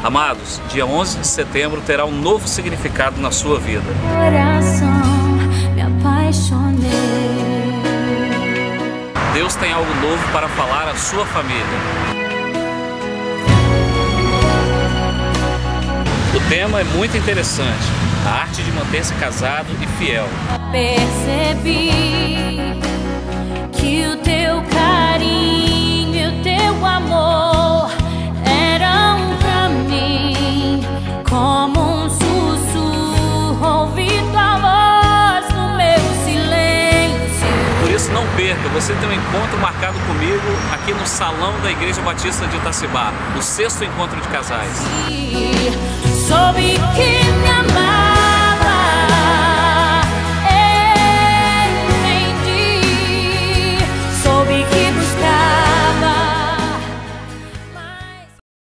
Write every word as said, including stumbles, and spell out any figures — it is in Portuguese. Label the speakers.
Speaker 1: Amados, dia onze de setembro terá um novo significado na sua vida.
Speaker 2: Coração, me apaixonei.
Speaker 1: Deus tem algo novo para falar à sua família. O tema é muito interessante, a arte de manter-se casado e fiel.
Speaker 2: Percebi que o teu carinho e o teu amor eram pra mim como um sussurro, ouvi tua voz no meu silêncio.
Speaker 1: Por isso não perca, você tem um encontro marcado comigo aqui no Salão da Igreja Batista de Itacibá, o sexto encontro de casais.
Speaker 2: Soube que me amava.